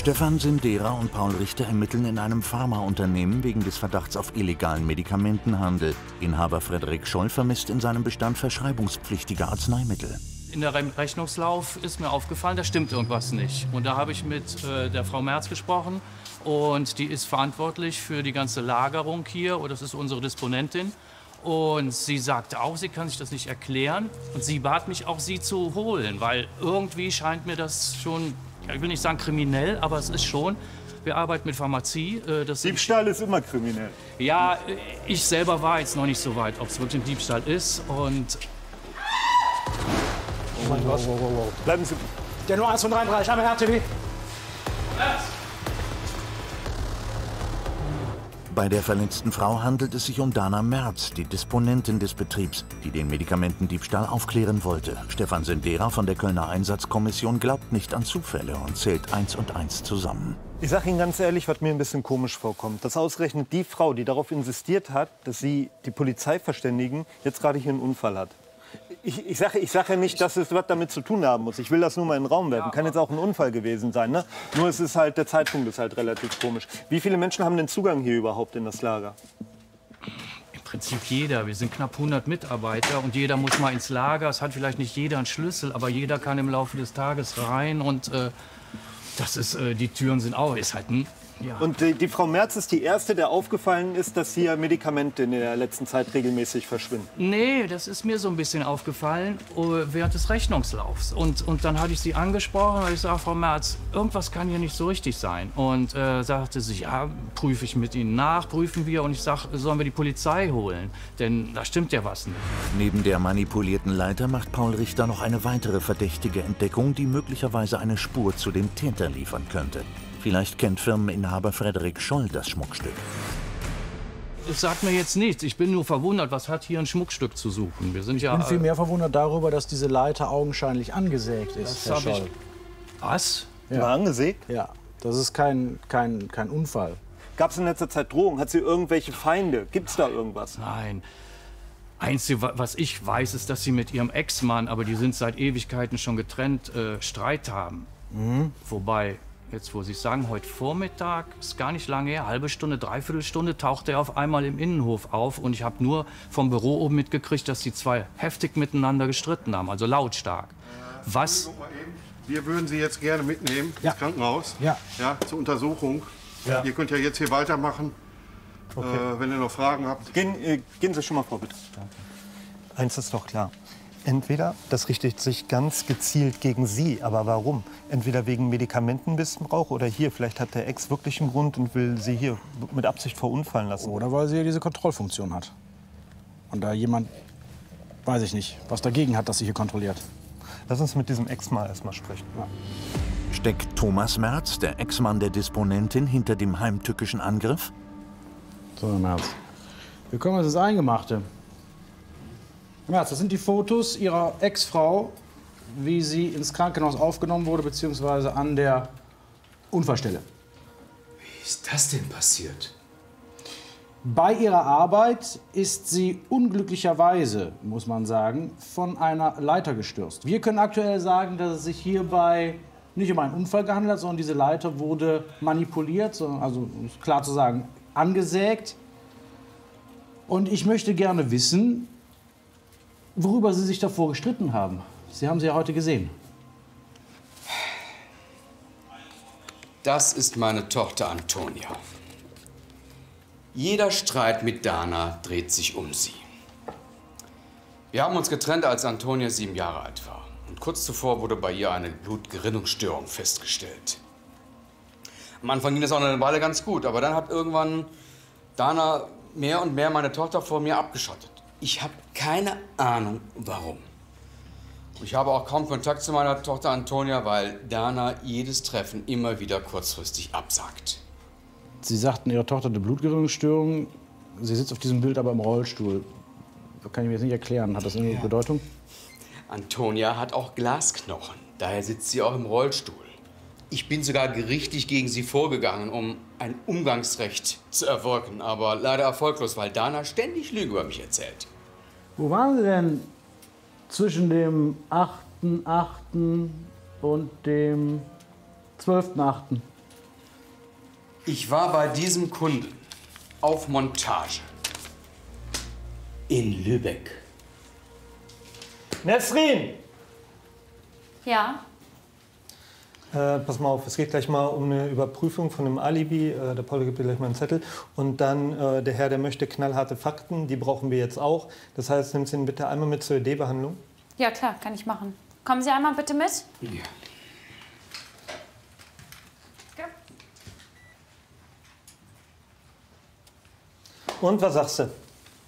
Stefan Sindera und Paul Richter ermitteln in einem Pharmaunternehmen wegen des Verdachts auf illegalen Medikamentenhandel. Inhaber Frederik Scholl vermisst in seinem Bestand verschreibungspflichtige Arzneimittel. In der Rechnungslauf ist mir aufgefallen, da stimmt irgendwas nicht. Und da habe ich mit der Frau Merz gesprochen und die ist verantwortlich für die ganze Lagerung hier. Und das ist unsere Disponentin. Und sie sagte auch, sie kann sich das nicht erklären. Und sie bat mich auch, sie zu holen, weil irgendwie scheint mir das schon, ich will nicht sagen kriminell, aber es ist schon. Wir arbeiten mit Pharmazie. Diebstahl ist immer kriminell. Ja, ich selber war jetzt noch nicht so weit, ob es wirklich ein Diebstahl ist. Und Wow. Bleiben Sie. Der nur 1 von 33, einmal RTW. Bei der verletzten Frau handelt es sich um Dana Merz, die Disponentin des Betriebs, die den Medikamentendiebstahl aufklären wollte. Stefan Sindera von der Kölner Einsatzkommission glaubt nicht an Zufälle und zählt 1 und 1 zusammen. Ich sage Ihnen ganz ehrlich, was mir ein bisschen komisch vorkommt. Dass ausgerechnet die Frau, die darauf insistiert hat, dass sie die Polizei verständigen, jetzt gerade hier einen Unfall hat. Ich sage ja nicht, dass es was damit zu tun haben muss. Ich will das nur mal in den Raum werfen. Kann jetzt auch ein Unfall gewesen sein. Ne? Nur es ist halt, der Zeitpunkt ist halt relativ komisch. Wie viele Menschen haben denn Zugang hier überhaupt in das Lager? im Prinzip jeder. Wir sind knapp 100 Mitarbeiter und jeder muss mal ins Lager. Es hat vielleicht nicht jeder einen Schlüssel, aber jeder kann im Laufe des Tages rein. Und die Türen sind auch, ist halt ein... Ja. Und die Frau Merz ist die Erste, der aufgefallen ist, dass hier Medikamente in der letzten Zeit regelmäßig verschwinden. Nee, das ist mir so ein bisschen aufgefallen während des Rechnungslaufs. Und dann hatte ich sie angesprochen und ich sage, Frau Merz, irgendwas kann hier nicht so richtig sein. Und sagte sie, ja, prüfe ich mit Ihnen nach, prüfen wir. Und ich sage, sollen wir die Polizei holen? Denn da stimmt ja was nicht. Neben der manipulierten Leiter macht Paul Richter noch eine weitere verdächtige Entdeckung, die möglicherweise eine Spur zu dem Täter liefern könnte. Vielleicht kennt Firmeninhaber Frederik Scholl das Schmuckstück. Es sagt mir jetzt nichts. Ich bin nur verwundert, was hat hier ein Schmuckstück zu suchen? Wir sind ja, Ich bin viel mehr verwundert darüber, dass diese Leiter augenscheinlich angesägt ist, Herr Scholl. Was? Ja. War angesägt? Ja, das ist kein Unfall. Gab es in letzter Zeit Drohungen? Hat sie irgendwelche Feinde? Gibt es da irgendwas? Nein. Einzige, was ich weiß, ist, dass sie mit ihrem Ex-Mann, aber die sind seit Ewigkeiten schon getrennt, Streit haben. Mhm. Wobei... Jetzt, wo Sie sagen, heute Vormittag, ist gar nicht lange her, halbe Stunde, Dreiviertelstunde, tauchte er auf einmal im Innenhof auf. Und ich habe nur vom Büro oben mitgekriegt, dass die zwei heftig miteinander gestritten haben, also lautstark. Was? Wir würden Sie jetzt gerne mitnehmen ins Krankenhaus, ja, zur Untersuchung. Ja. Ihr könnt ja jetzt hier weitermachen, wenn ihr noch Fragen habt. Gehen Sie schon mal vor, bitte. Danke. Eins ist doch klar. Entweder das richtet sich ganz gezielt gegen Sie, aber warum? Entweder wegen Medikamentenmissbrauch oder hier, vielleicht hat der Ex wirklich einen Grund und will Sie hier mit Absicht verunfallen lassen. Oder weil sie ja diese Kontrollfunktion hat. Und da jemand, weiß ich nicht, was dagegen hat, dass sie hier kontrolliert. Lass uns mit diesem Ex mal erstmal sprechen. Ja. Steckt Thomas Merz, der Ex-Mann der Disponentin, hinter dem heimtückischen Angriff? So, Herr Merz. Wir kommen jetzt ins Eingemachte. Merz, das sind die Fotos Ihrer Ex-Frau, wie sie ins Krankenhaus aufgenommen wurde, beziehungsweise an der Unfallstelle. Wie ist das denn passiert? Bei ihrer Arbeit ist sie unglücklicherweise, muss man sagen, von einer Leiter gestürzt. Wir können aktuell sagen, dass es sich hierbei nicht um einen Unfall gehandelt hat, sondern diese Leiter wurde manipuliert, also klar zu sagen, angesägt. Und ich möchte gerne wissen, worüber Sie sich davor gestritten haben. Sie haben sie ja heute gesehen. Das ist meine Tochter Antonia. Jeder Streit mit Dana dreht sich um sie. Wir haben uns getrennt, als Antonia 7 Jahre alt war. Und kurz zuvor wurde bei ihr eine Blutgerinnungsstörung festgestellt. Am Anfang ging das auch eine Weile ganz gut, aber dann hat irgendwann Dana mehr und mehr meine Tochter vor mir abgeschottet. Ich habe keine Ahnung, warum. Ich habe auch kaum Kontakt zu meiner Tochter Antonia, weil Dana jedes Treffen immer wieder kurzfristig absagt. Sie sagten, Ihre Tochter hat eine Blutgerinnungsstörung. Sie sitzt auf diesem Bild aber im Rollstuhl. Das kann ich mir jetzt nicht erklären. Hat das irgendeine Bedeutung? Antonia hat auch Glasknochen. Daher sitzt sie auch im Rollstuhl. Ich bin sogar gerichtlich gegen sie vorgegangen, um ein Umgangsrecht zu erwirken. Aber leider erfolglos, weil Dana ständig Lügen über mich erzählt. Wo waren Sie denn zwischen dem 8.8. und dem 12.8.? Ich war bei diesem Kunden auf Montage. In Lübeck. Nesrin! Ja? Pass mal auf, es geht gleich mal um eine Überprüfung von einem Alibi. Der Paul gibt dir gleich mal einen Zettel. Und dann der Herr, der möchte knallharte Fakten, die brauchen wir jetzt auch. Das heißt, nimmst ihn bitte einmal mit zur ED-Behandlung. Ja, klar, kann ich machen. Kommen Sie einmal bitte mit. Ja. Und was sagst du?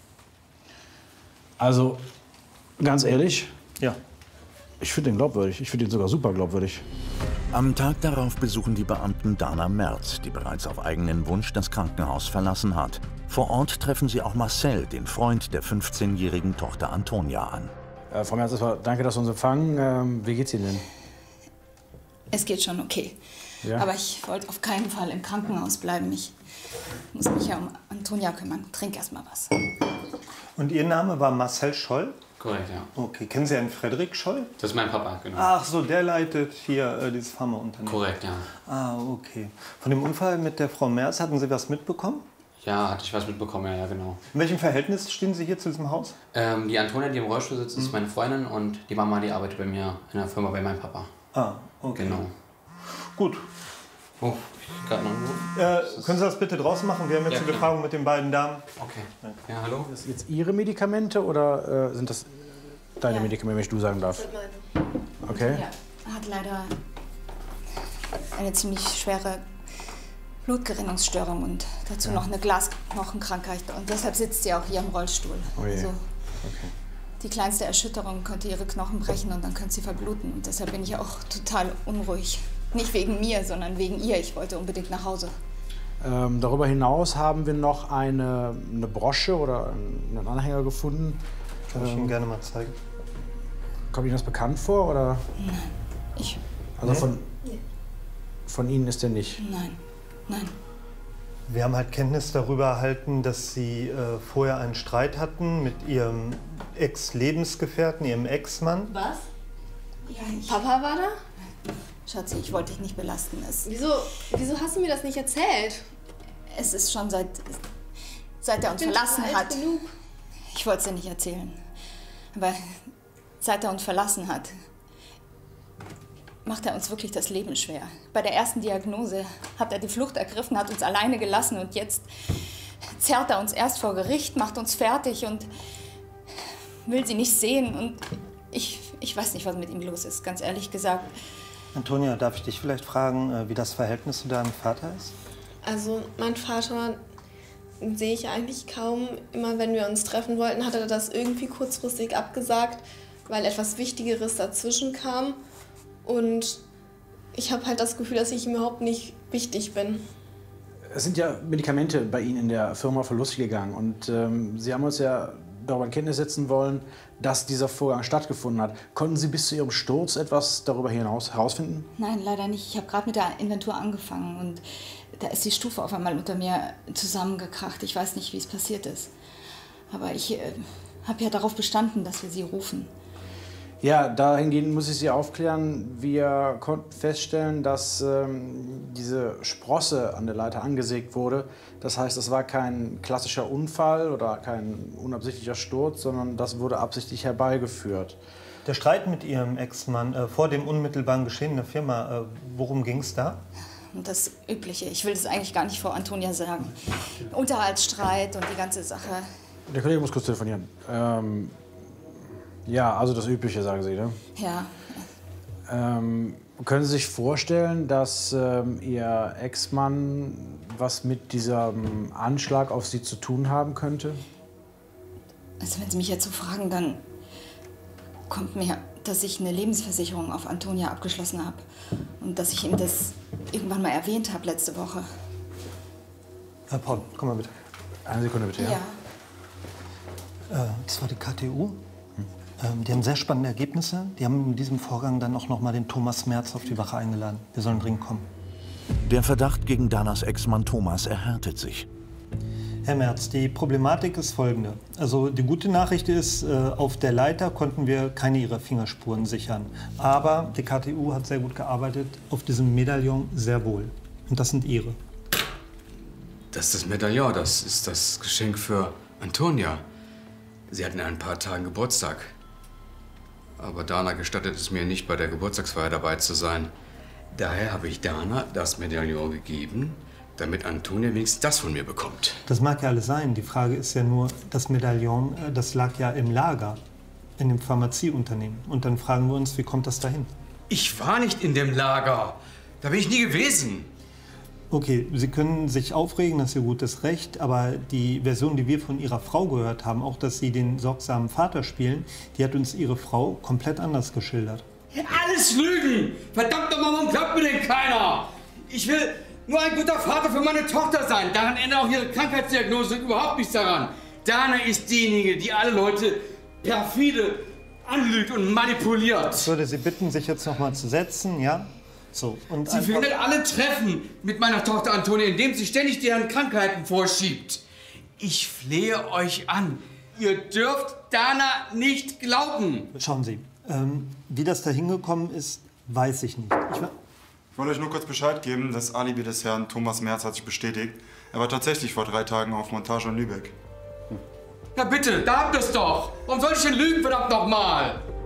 Also, ganz ehrlich, Ja. ich finde ihn glaubwürdig. Ich finde ihn sogar super glaubwürdig. Am Tag darauf besuchen die Beamten Dana Merz, die bereits auf eigenen Wunsch das Krankenhaus verlassen hat. Vor Ort treffen sie auch Marcel, den Freund der 15-jährigen Tochter Antonia, an. Frau Merz, danke, dass Sie uns empfangen. Wie geht's Ihnen denn? Es geht schon okay. Ja? Aber ich wollte auf keinen Fall im Krankenhaus bleiben. Ich muss mich ja um Antonia kümmern. Trink erst mal was. Und Ihr Name war Marcel Scholl? Korrekt, ja. Okay, kennen Sie einen Frederik Scholl? Das ist mein Papa, genau. Ach so, der leitet hier dieses Pharmaunternehmen. Korrekt, ja. Ah, okay. Von dem Unfall mit der Frau Merz, hatten Sie was mitbekommen? Ja, hatte ich was mitbekommen, ja, genau. In welchem Verhältnis stehen Sie hier zu diesem Haus? Die Antonia, die im Rollstuhl sitzt, ist meine Freundin und die Mama, die arbeitet bei mir in der Firma bei meinem Papa. Ah, okay. Genau. Gut. Oh, ich gerade einen Anruf. Können Sie das bitte draußen machen? Wir haben jetzt Ja, die klar. Befragung mit den beiden Damen. Okay. Ja, hallo? Sind das jetzt Ihre Medikamente oder sind das deine Medikamente, wenn ich du sagen darf? Okay. Ja, er hat leider eine ziemlich schwere Blutgerinnungsstörung und dazu noch eine Glasknochenkrankheit. Und deshalb sitzt sie auch hier im Rollstuhl. Oh je. Also, Okay. die kleinste Erschütterung könnte ihre Knochen brechen und dann könnte sie verbluten. Und deshalb bin ich auch total unruhig. Nicht wegen mir, sondern wegen ihr. Ich wollte unbedingt nach Hause. Darüber hinaus haben wir noch eine Brosche oder einen Anhänger gefunden. Kann ich Ihnen gerne mal zeigen. Kommt Ihnen das bekannt vor? Oder? Ich. Also von Ihnen ist der nicht? Nein. Nein. Wir haben halt Kenntnis darüber erhalten, dass Sie vorher einen Streit hatten mit Ihrem Ex-Lebensgefährten, Ihrem Ex-Mann. Was? Ja, Papa war da? Schatzi, ich wollte dich nicht belasten. Wieso hast du mir das nicht erzählt? Es ist schon seit er uns verlassen hat. Genug. Ich wollte es dir nicht erzählen. Aber seit er uns verlassen hat, macht er uns wirklich das Leben schwer. Bei der ersten Diagnose hat er die Flucht ergriffen, hat uns alleine gelassen und jetzt zerrt er uns erst vor Gericht, macht uns fertig und will sie nicht sehen. Und ich weiß nicht, was mit ihm los ist, ganz ehrlich gesagt. Antonia, darf ich dich vielleicht fragen, wie das Verhältnis zu deinem Vater ist? Also, mein Vater sehe ich eigentlich kaum. Immer wenn wir uns treffen wollten, hat er das irgendwie kurzfristig abgesagt, weil etwas Wichtigeres dazwischen kam. Und ich habe halt das Gefühl, dass ich ihm überhaupt nicht wichtig bin. Es sind ja Medikamente bei Ihnen in der Firma verlustig gegangen. Und Sie haben uns ja darüber in Kenntnis setzen wollen, dass dieser Vorgang stattgefunden hat. Konnten Sie bis zu Ihrem Sturz etwas darüber hinaus herausfinden? Nein, leider nicht. Ich habe gerade mit der Inventur angefangen und da ist die Stufe auf einmal unter mir zusammengekracht. Ich weiß nicht, wie es passiert ist. Aber ich habe ja darauf bestanden, dass wir Sie rufen. Ja, dahingehend muss ich Sie aufklären. Wir konnten feststellen, dass diese Sprosse an der Leiter angesägt wurde. Das heißt, es war kein klassischer Unfall oder kein unabsichtlicher Sturz, sondern das wurde absichtlich herbeigeführt. Der Streit mit Ihrem Ex-Mann vor dem unmittelbaren Geschehen in der Firma, worum ging es da? Und das Übliche. Ich will das eigentlich gar nicht vor Antonia sagen. Unterhaltsstreit und die ganze Sache. Der Kollege muss kurz telefonieren. Ja, also das Übliche, sagen Sie, ne? Ja. Können Sie sich vorstellen, dass Ihr Ex-Mann was mit diesem Anschlag auf Sie zu tun haben könnte? Also wenn Sie mich jetzt so fragen, dann kommt mir, dass ich eine Lebensversicherung auf Antonia abgeschlossen habe. Und dass ich ihm das irgendwann mal erwähnt habe letzte Woche. Herr Paul, komm mal bitte. Eine Sekunde bitte, ja. Das war die KTU. Die haben sehr spannende Ergebnisse. Die haben in diesem Vorgang dann auch noch mal den Thomas Merz auf die Wache eingeladen. Wir sollen dringend kommen. Der Verdacht gegen Danas Ex-Mann Thomas erhärtet sich. Herr Merz, die Problematik ist folgende. Also die gute Nachricht ist, auf der Leiter konnten wir keine Ihrer Fingerspuren sichern. Aber die KTU hat sehr gut gearbeitet, auf diesem Medaillon sehr wohl. Und das sind Ihre. Das ist das Medaillon, das ist das Geschenk für Antonia. Sie hat in ein paar Tagen Geburtstag. Aber Dana gestattet es mir nicht, bei der Geburtstagsfeier dabei zu sein. Daher habe ich Dana das Medaillon gegeben, damit Antonia wenigstens das von mir bekommt. Das mag ja alles sein. Die Frage ist ja nur, das Medaillon, das lag ja im Lager, in dem Pharmazieunternehmen. Und dann fragen wir uns, wie kommt das dahin? Ich war nicht in dem Lager. Da bin ich nie gewesen. Okay, Sie können sich aufregen, das ist Ihr gutes Recht, aber die Version, die wir von Ihrer Frau gehört haben, auch dass Sie den sorgsamen Vater spielen, die hat uns Ihre Frau komplett anders geschildert. Ja, alles Lügen! Verdammt nochmal, warum glaubt mir denn keiner? Ich will nur ein guter Vater für meine Tochter sein. Daran ändert auch ihre Krankheitsdiagnose überhaupt nichts daran. Dana ist diejenige, die alle Leute perfide anlügt und manipuliert. Ich würde Sie bitten, sich jetzt noch mal zu setzen, ja? So, und sie verhindert alle Treffen mit meiner Tochter Antonia, indem sie ständig deren Krankheiten vorschiebt. Ich flehe euch an. Ihr dürft Dana nicht glauben. Schauen Sie, wie das da hingekommen ist, weiß ich nicht. Ich wollte euch nur kurz Bescheid geben, das Alibi des Herrn Thomas Merz hat sich bestätigt. Er war tatsächlich vor 3 Tagen auf Montage in Lübeck. Ja bitte, da habt ihr's doch. Warum soll ich denn lügen, verdammt nochmal?